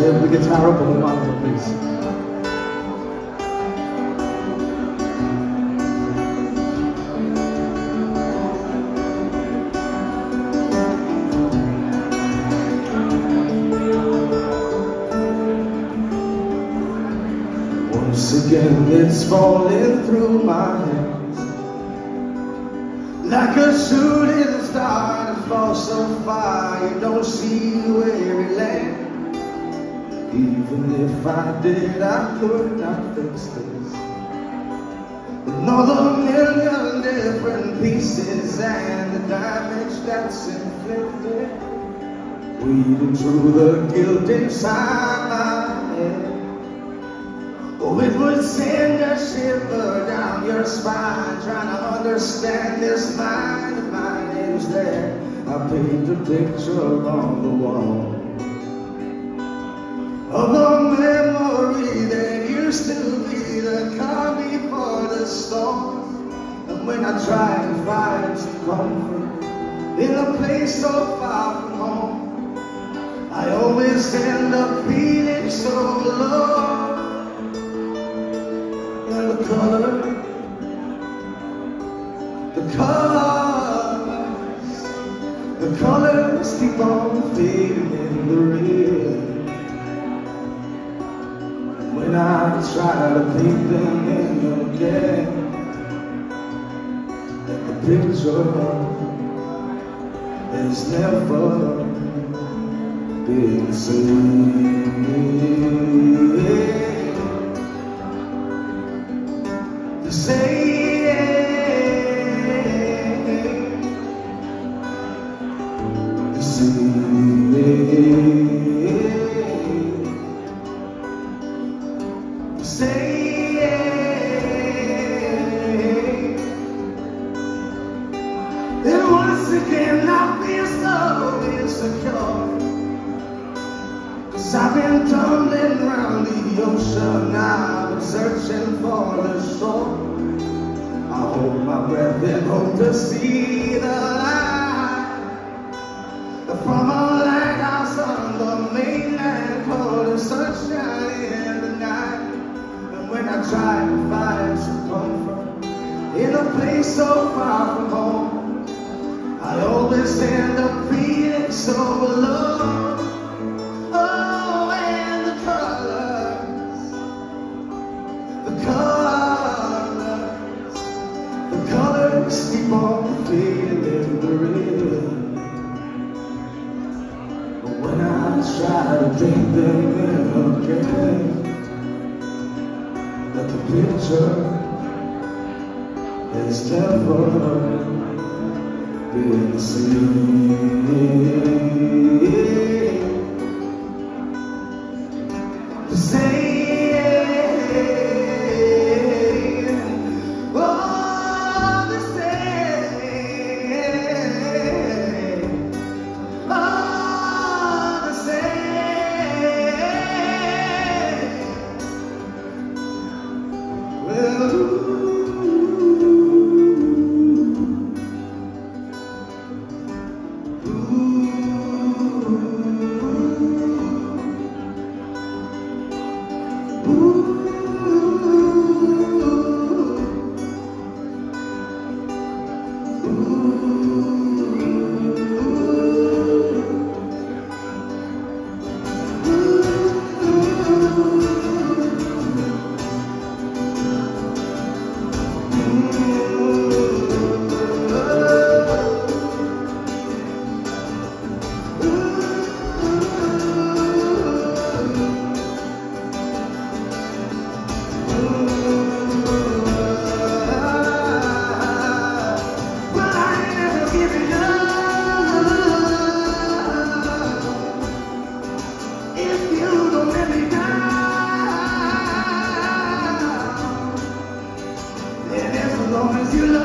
the guitar up on the mantle, please. Once again it's falling through my hands, like a shooting star that falls so far you don't see where it lands. Even if I did, I could not fix this. Another million different pieces and the damage that's inflicted, weeding through the guilt inside my head. Oh, it would send a shiver down your spine, trying to understand this mind of mine is there. I paint a picture on the wall of a memory that used to be the calm before the storm. And when I try to find some comfort in a place so far from home, I always end up feeling so alone. And the colors keep on fading in the rain. When I try to paint them in again, that the picture has never been the same. And once again I feel so insecure, 'cause I've been tumbling around the ocean, I've been searching for the shore. I hold my breath and hope to see the light from a lighthouse on the mainland, cold and sunshine in the night. And when I try to find some comfort in a place so far from home, I always end up feeling so alone. Oh, and the colors keep on fading in the rain. But when I try to paint them in again, that the picture is never been the same. The same. Oh, the same. Oh, the same. Well, as long as you love